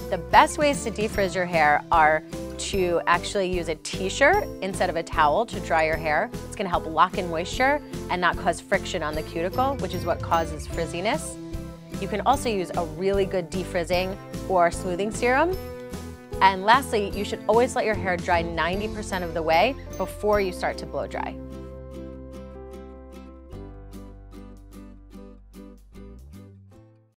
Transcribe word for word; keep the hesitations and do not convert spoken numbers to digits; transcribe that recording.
The best ways to defrizz your hair are to actually use a t-shirt instead of a towel to dry your hair. It's gonna help lock in moisture and not cause friction on the cuticle, which is what causes frizziness. You can also use a really good defrizzing or smoothing serum. And lastly, you should always let your hair dry ninety percent of the way before you start to blow dry.